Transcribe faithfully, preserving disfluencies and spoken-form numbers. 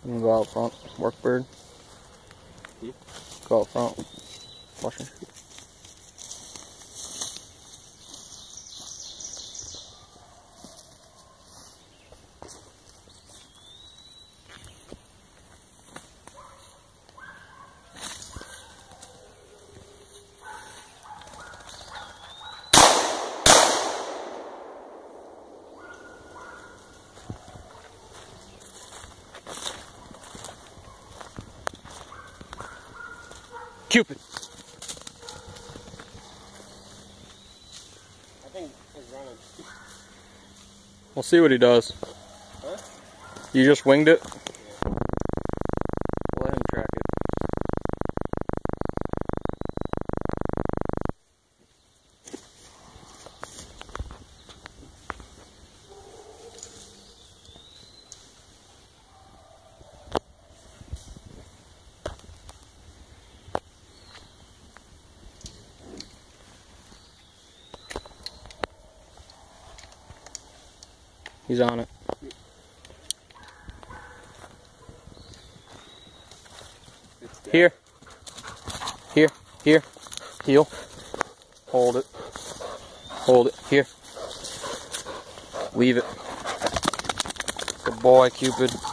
You can go out front, work bird. Hmm? Go out front, flushing. Cupid! I think he's running. We'll see what he does. Huh? You just winged it? Yeah. Let him track it. He's on it. Here. Here. Here. Heel. Hold it. Hold it. Here. Leave it. Good boy, Cupid.